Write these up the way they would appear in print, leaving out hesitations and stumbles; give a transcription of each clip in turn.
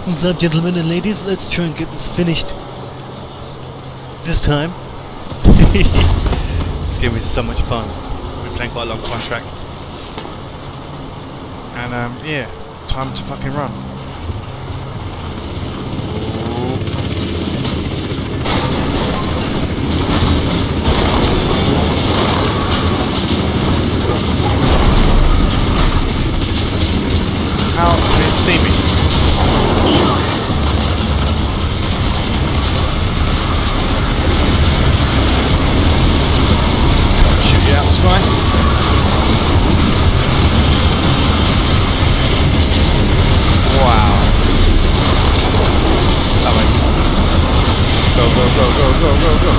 What's up, gentlemen and ladies? Let's try and get this finished this time. It's gonna be so much fun. We're playing quite a long contract. And yeah, time to fucking run. How did it see me? Shoot you out the sky. Wow. That way. Go, go, go, go, go, go, go.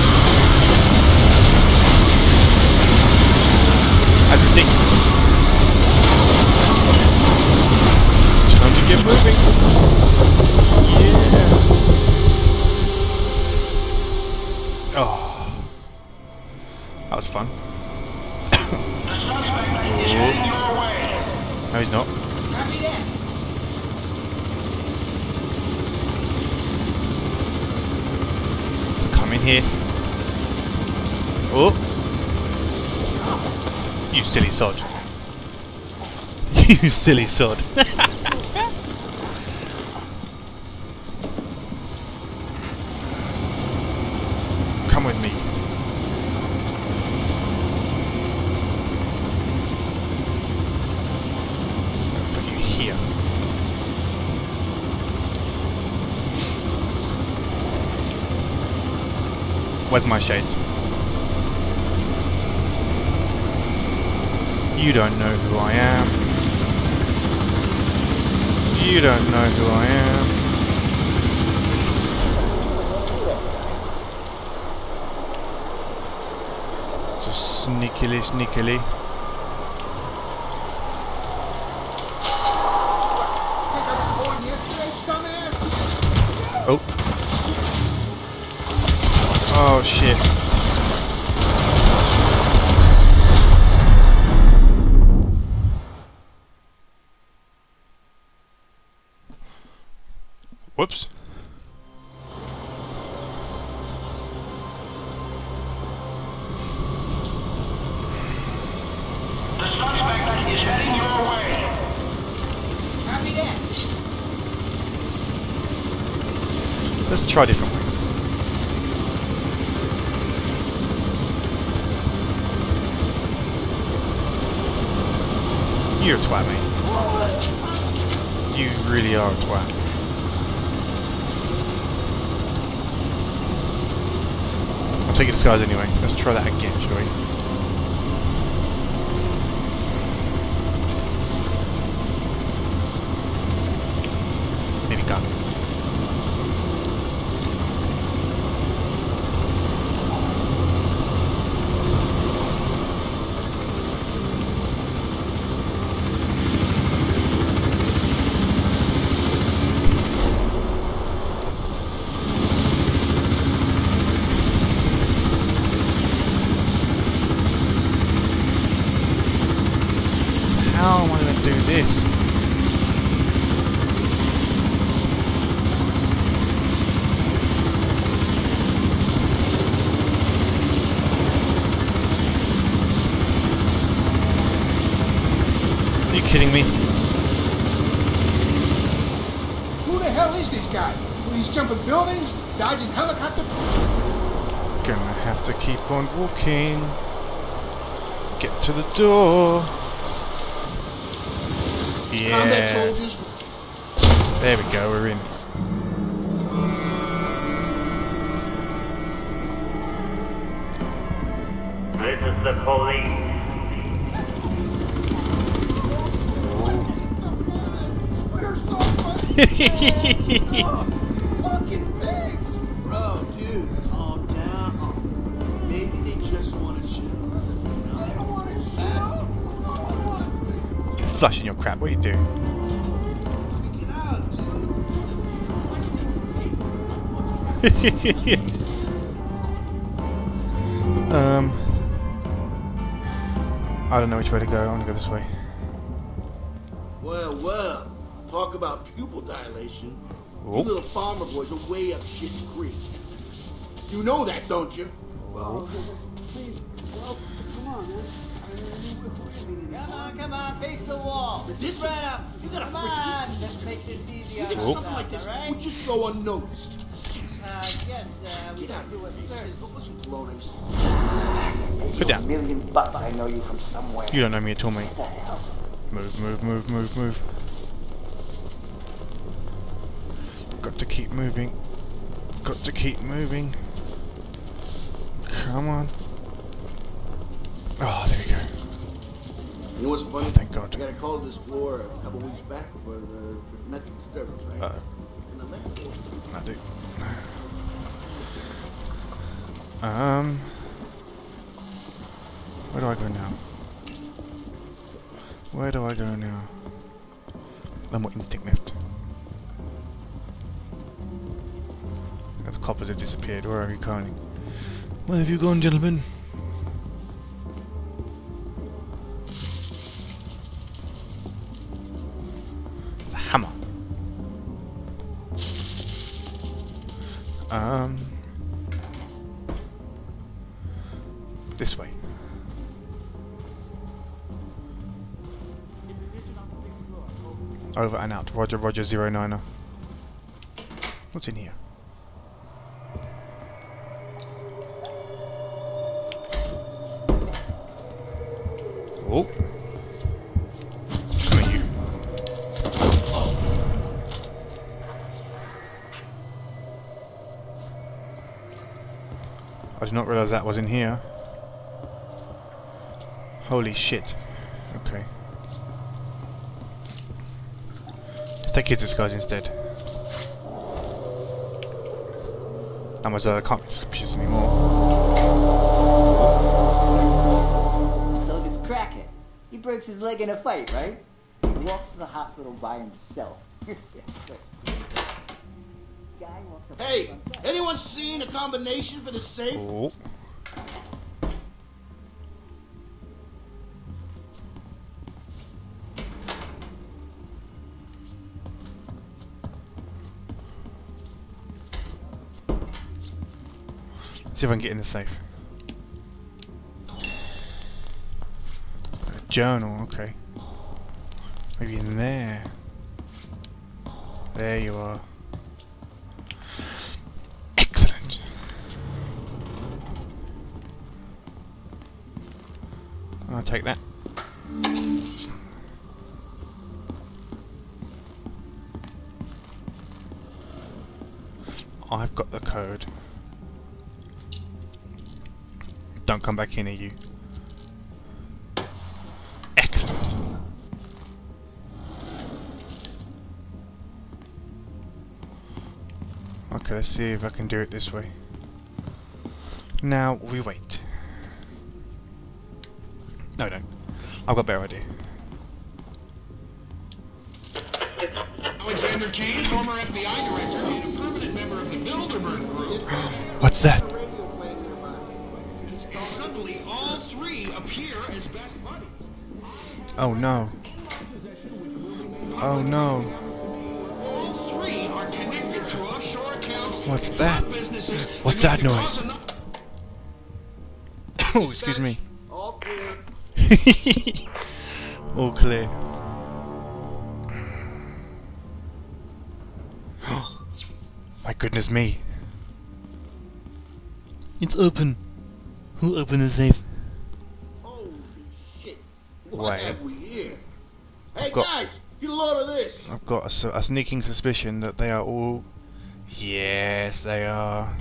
That's ridiculous. Time to get moving. Yeah. Oh. That was fun. No, he's not. Come in here. Oh. You silly sod. You silly sod. Come with me. I'll put you here. Where's my shades? You don't know who I am. You don't know who I am. Just sneakily, sneakily. Oh. Oh shit. Whoops. The suspect is heading your way. Copy that. Let's try a different way. You're a twat, mate. You really are a twat. I'll take your disguise anyway. Let's try that again, shall we? Need a gun. How am I going to do this? Are you kidding me? Who the hell is this guy? He's jumping buildings, dodging helicopters. Gonna have to keep on walking. Get to the door. Combat Yeah. soldiers. There we go, we're in. This is the police. We're so frustrated. Fucking pigs. Bro, dude, calm down. Maybe they just want to chill. They don't want to chill. No one wants to. Flushing your crap, what are you doing? Get out, dude. I don't know which way to go. I want to go this way. Well, talk about pupil dilation. You little farmer boys are way up shit's creek. You know that, don't you? Well, please, well, come on, man. Come on, face the wall. This Right up. You gotta Come on, let's make this easy You on think ourselves, something like this all would just go unnoticed? Jesus. Yes, we Get out should do a of here. search. It wasn't blown Put down. $1,000,000. I know you from somewhere. You don't know me at all, mate. What the hell? Move, move, move, move, move. Got to keep moving. Got to keep moving. Come on. Oh, there we go. You know what's funny? Oh, thank God. I got a call to this floor a couple weeks back for domestic disturbance, right? And the landlord. I do. Where do I go now? Where do I go now? No more instinct left. The coppers have disappeared. Where are you going? Where have you gone, gentlemen? The hammer. This way. Over and out. Roger, Roger, 09er. What's in here? Oh. Come at you. I did not realise that was in here. Holy shit. Okay. Let's take his disguise instead. I can't be suspicious anymore. So this crackhead, he breaks his leg in a fight, right? He walks to the hospital by himself. Guy walks up Hey, to the front desk. anyone seen a combination for the safe? Oh. See if I can get in the safe. A journal, okay. Maybe in there. There you are. Excellent. I'll take that. I've got the code. Don't come back in here, you. Excellent. Okay, let's see if I can do it this way. Now we wait. No, don't. I've got a better idea. Alexander Kane, former FBI director and a permanent member of the Bilderberg Group. What's that? And suddenly, all three appear as best buddies. Oh no. Oh no. All three are connected through offshore accounts. What's and that? fraud businesses What's that that make the noise? cost of Oh, excuse me. All clear. All clear. My goodness me. It's open. Who opened the safe? Holy shit. What Wait. have we here? Hey Got- guys, get a load of this. I've got a sneaking suspicion that they are all... Yes, they are.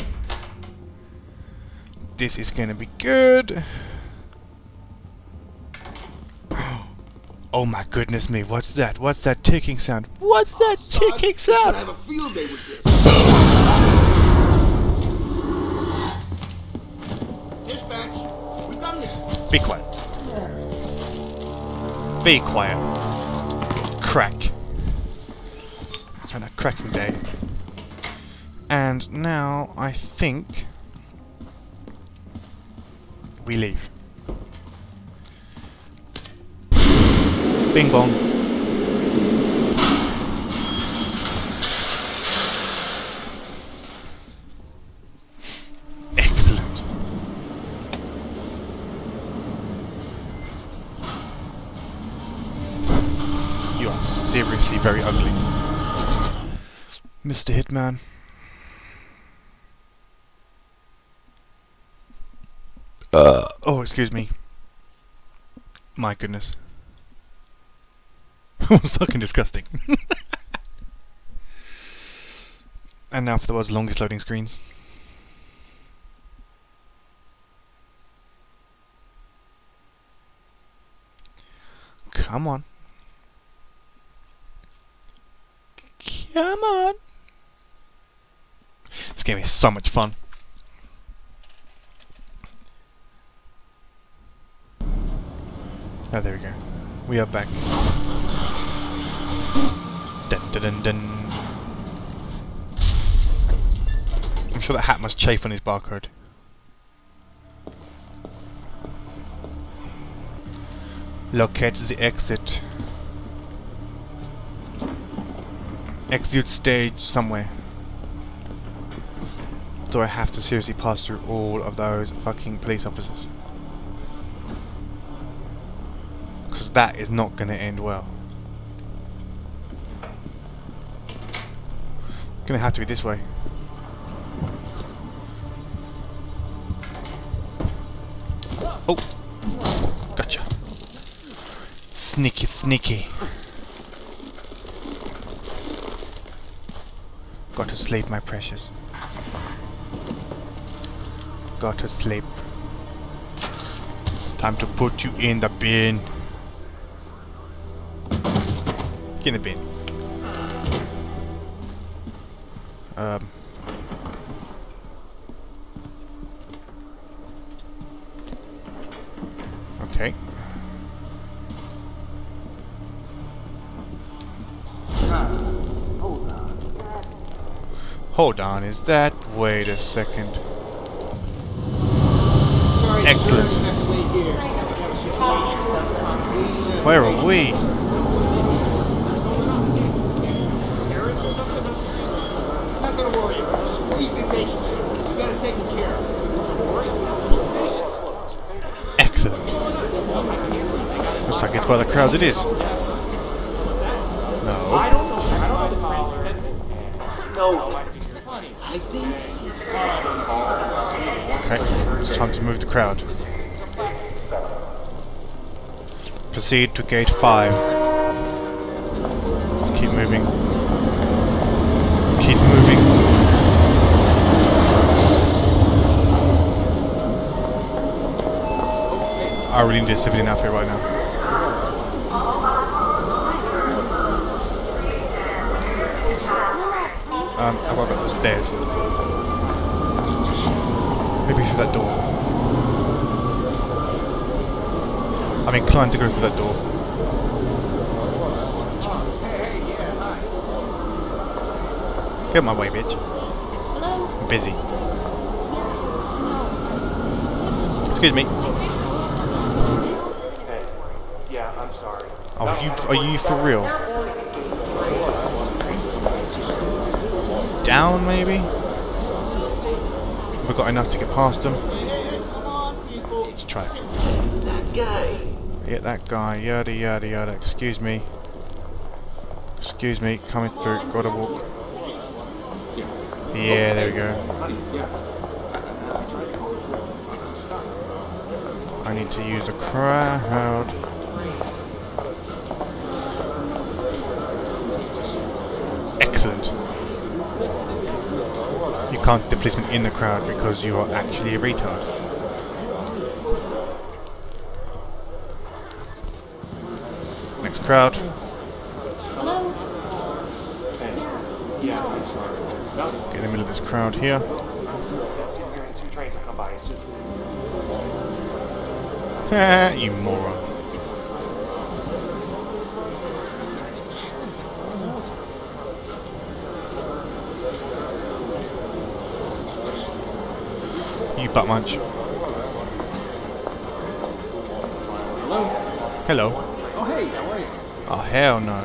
This is going to be good. Oh my goodness me, what's that? What's that ticking sound? What's that ticking We're gonna sound? have a field day with this. Dispatch, we've got an Be quiet. Be quiet. Crack. And a cracking day. And now I think we leave. Bing bong. very ugly. Mr. Hitman. Oh, excuse me. My goodness. That was fucking disgusting. And now for the world's longest loading screens. Come on. Come on. This game is so much fun. Oh, there we go. We are back. Dun dun dun dun. I'm sure that hat must chafe on his barcode. Locate the exit. Exit stage somewhere. Do I have to seriously pass through all of those fucking police officers? Because that is not going to end well. It's going to have to be this way. Oh! Gotcha. Sneaky, sneaky. Got to sleep, my precious. Got to sleep. Time to put you in the bin. Get in the bin. Okay. Hold on, is that? Wait a second. Sorry, Excellent. sir, you have to wait here. I have a situation. Please, Where are we? It's not gonna worry. Just please be patient, sir. You got it taken care of. Excellent. Looks like it's by the crowd it is. No. No. I think it's Okay, it's time to move the crowd. Proceed to gate 5. Keep moving. Keep moving. I really need a civilian outfit right now. I've got to go upstairs. Maybe through that door. I'm inclined to go through that door. Get my way, bitch. I'm busy. Excuse me. Yeah, I'm sorry. Oh, are you for real? Down, maybe? Have we got enough to get past them? Come on, people. Let's try it. that guy. Get that guy, yada yada yada. Excuse me. Excuse me, coming through. Gotta walk. Yeah, there we go. I need to use a crowd. Excellent. You can't see the policeman in the crowd because you are actually a retard. Next crowd. Yeah, I'm sorry. Get in the middle of this crowd here. I'm hearing 2 trains have come by. It's just... You moron. You butt munch. Hello? Hello. Oh, hey, how are you? Oh, hell no.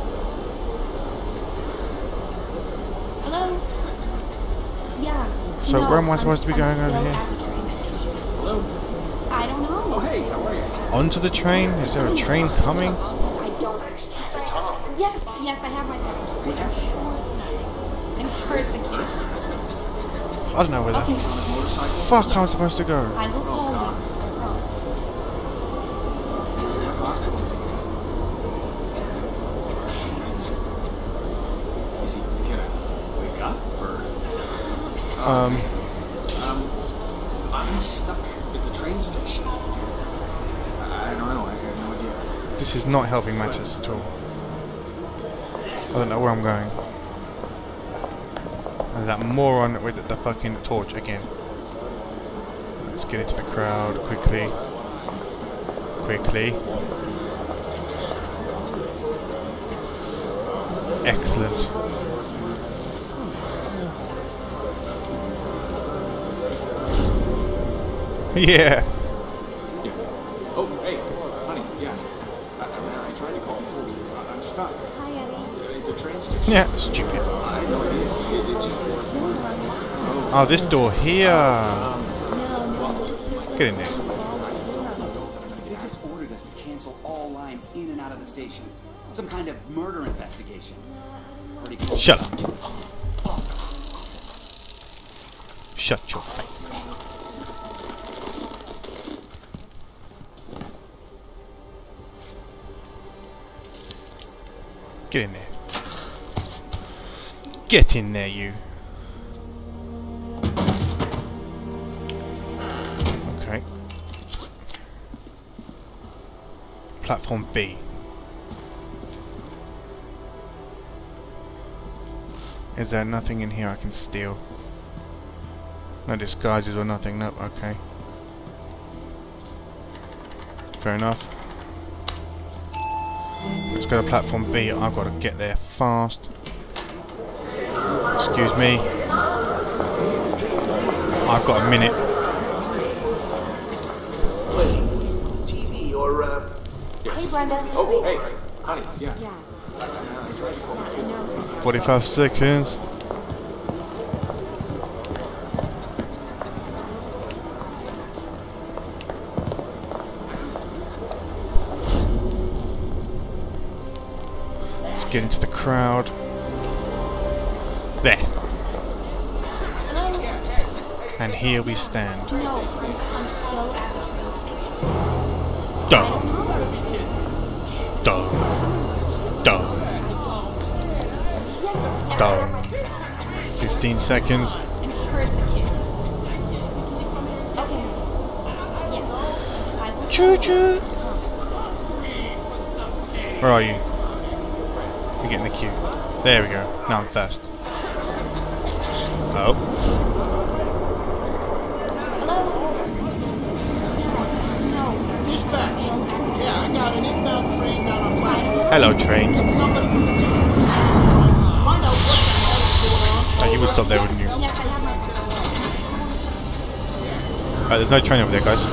So So No, where am I supposed to be going I'm over still here? at the train station. Hello? I don't know. Oh, hey, how are you? Onto the train? Is there a train coming? I don't. Yes, I have my papers. I'm sure it's nothing. I'm sure it's a kid. I don't know where Okay. that Motorcycle? fuck I'm supposed to go. I will call you. I promise. What hospital is he in? Jesus. Is he gonna wake up, or? I'm stuck at the train station. I don't know, I have no idea. This is not helping matters at all. I don't know where I'm going. And that moron with the fucking torch again. Let's get into the crowd quickly. Quickly. Excellent. Yeah. Oh, hey, honey, yeah. I tried to call before. I'm stuck. Hi, Eddie. At the train station. Yeah, stupid. I had no idea. It just... Oh, this door here. No. Get in there. They just ordered us to cancel all lines in and out of the station. Some kind of murder investigation. Pretty cool. Shut up. Shut your face. Get in there. Get in there, you. Okay. Platform B. Is there nothing in here I can steal? No disguises or nothing. Nope. Okay. Fair enough. Let's go to platform B. I've got to get there fast. Excuse me. I've got a minute. TV or, Hey, Brenda. Oh, hey, honey. Yeah. 45 seconds. Let's get into the crowd. There. Hello? And here we stand. No, I'm still at the train station. Done. Done. Done. Yes. Done. 15 seconds. I'm sure it's a kid. Okay. Yes. I will Choo choo. Where are you? You get in the queue. There we go. Now I'm first. Oh. Dispatch. Yeah, I got an inbound train down on platform. Hello, train. Somebody put a case of find out what the hell is going on. Oh, you would stop there, wouldn't you? Yes, I have my Right, there's no train over there, guys.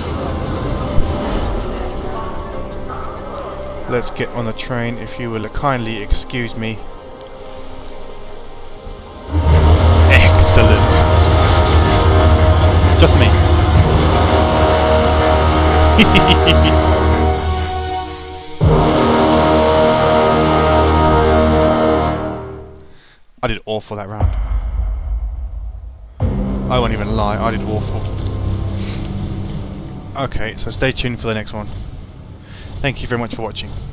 Let's get on the train, if you will kindly excuse me. Excellent. Just me. I did awful that round. I won't even lie, I did awful. Okay, so stay tuned for the next one. Thank you very much for watching.